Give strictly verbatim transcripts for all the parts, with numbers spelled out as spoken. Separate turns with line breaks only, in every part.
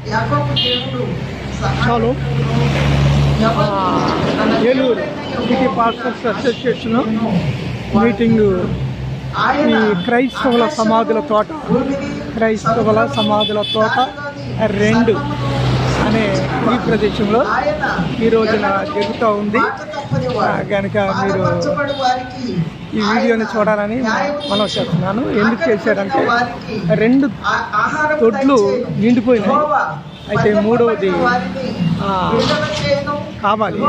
చాలు Eluru city pastors association meeting ఈ క్రైస్తవుల సమాధుల తోట క్రైస్తవుల సమాధుల తోట రెండు అనే ఈ ప్రదేశంలో ఈ రోజున జరుగుతూ ఉంది. కనుక మీరు ఈ వీడియోని చూడాలని మనం చేస్తున్నాను. ఎందుకు చేశారంటే రెండు తొడ్లు నిండిపోయినాయి, అయితే మూడవది కావాలి,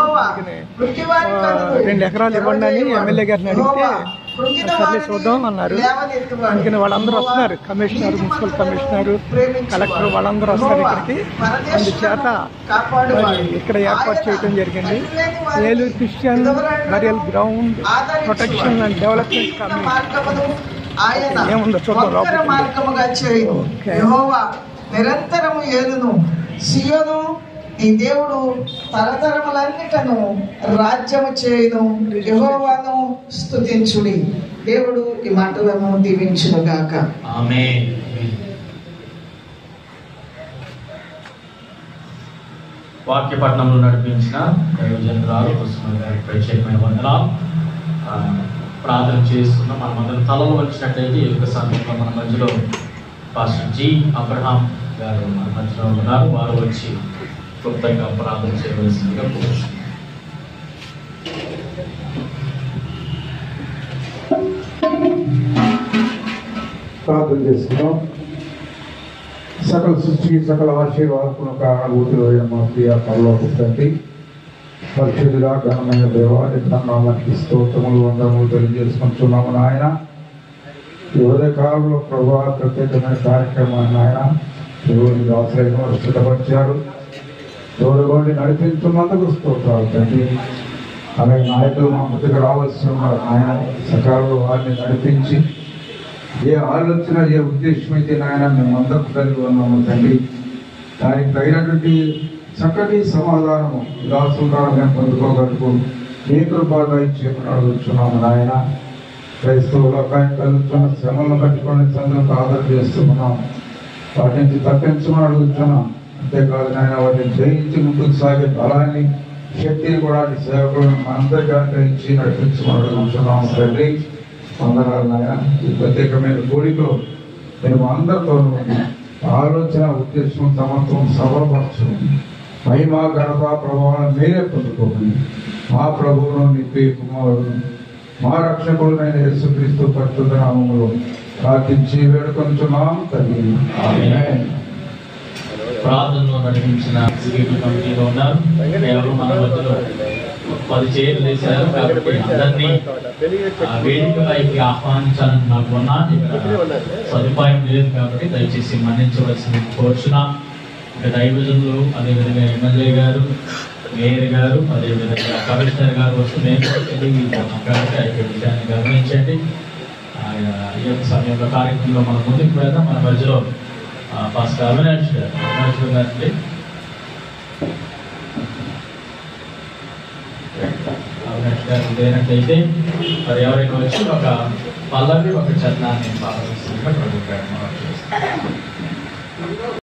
రెండు ఎకరాలు ఇవ్వండి అని ఎమ్మెల్యే గారిని అడిగితే సర్లే చూద్దాం అన్నారు. అందుకని వాళ్ళందరూ వస్తున్నారు, కమిషనర్, మున్సిపల్ కమిషనరు, కలెక్టర్ వాళ్ళందరూ వస్తారు ఇక్కడికి. అందుచేత ఇక్కడ ఏర్పాటు చేయడం జరిగింది. Eluru Christian burial ground protection and development committee ఏముందో చూద్దాం లోపలికి.
నిరంతరము ఏలును సియోను నీ దేవుడు తరతరములన్నిటను రాజ్యము చేయును, యెహోవాను స్తుతించుడి. దేవుడు ఈ మాటలను దీవించును గాక.
ఆమేన్. వాక్యపట్నంలో నడిపించిన దైవజనురాలు కుసుమ గారికి ప్రత్యేకమైన వందనాలు. ప్రార్థన చేస్తున్న మన అందరం తలలో వచ్చినట్లయితే ఈ యొక్క సమయంలో మన మధ్యలో పాస్టర్ జి అబ్రహాం గారు మన మధ్యలో ఉన్నారు. వారు వచ్చి క్లుప్తంగా ప్రార్థన చేయవలసిందిగా కోరుతున్నాను.
ప్రార్థన చేస్తున్నాం. సకల సృష్టికి సకల ఆశీర్వాదం కారణభూతులు మా ప్రియ పరలోక తండ్రి, పరిశుద్ధుడా ఘనమైన దేవాన్ని నామానికి స్తోత్రములు వందనములు తెలియజేసుకుంటున్నాము నాయన. ఈ ఉదయ కాలంలో ప్రభావ ప్రత్యేకమైన కార్యక్రమాన్ని ఆయన దేవుని దాసులను సిద్ధపరిచారు. దేవుడి నడిపించున్నందుకు స్తోత్రాలు తండ్రి. అలాగే నాయకులు మా ముందుకు రావాల్సి ఉన్నారు ఆయన, సకాలంలో వారిని నడిపించి ఏ ఆలోచన ఏ ఉద్దేశం అయితే నాయన మేము అందరికి కలిగి ఉన్నాము తండ్రి, దానికి తగినటువంటి చక్కటి సమాధానము దాసుల ద్వారా మేము పొందుకోగలుగు మీ కృపగా ఇచ్చేమని అడుగుతున్నాము నాయన. క్రైస్తవుల కలుగుతున్న శ్రమలను కట్టుకొని చంద్రులకు ఆదరణ చేస్తున్నాం, వాటి నుంచి తప్పించమని అడుగుతున్నాం. అంతేకాదు నాయన వాటిని జయించి ముందుకు సాగే బలాన్ని శక్తిని కూడా సేవకులను అందరికీ అనుగ్రహించి నడిపించమని అడుగుతున్నాం తండ్రి. వందనాలు నాయన. ఈ ప్రత్యేకమైన కోరికలో మేము అందరితో ఆలోచన ఉద్దేశం సమత్వం సభపరచు మహిమ ఘనత ప్రభావం మీరే పొందుకోమని మా ప్రభువును నిత్య కుమారుడు మా రక్షకుడునైన యేసుక్రీస్తు పరిశుద్ధ నామములో ప్రార్థించి వేడుకొంచున్నాం తండ్రి. ఆమేన్.
ప్రార్థనలో నడిపించిన ఎగ్జిక్యూటివ్ కమిటీలో ఉన్నారు. ఎవరు మన మధ్యలో పది చైర్లు వేశారు కాబట్టి అందరినీ వేదికపైకి ఆహ్వానించాలని నాకు ఉన్నా సదుపాయం లేదు కాబట్టి దయచేసి మన్నించవలసింది కోరుచున్నాం. ఇంకా దైవజనులు, అదేవిధంగా ఎమ్మెల్యే గారు, మేయర్ గారు, అదేవిధంగా కమిషనర్ గారు వస్తూ మేము కాబట్టి ఆ యొక్క విషయాన్ని గమనించండి. ఈ యొక్క సమయంలో కార్యక్రమంలో మనం ముందుకు వెళ్దాం. మన మధ్యలో పాస్టర్ అవినాష్ గారు అవినాష్ గారండి అవినాష్ గారు లేనట్లయితే మరి ఎవరైనా వచ్చి ఒక పల్లవి ఒక చరణాన్ని పాల్గొస్తుందిగా ప్రభుత్వం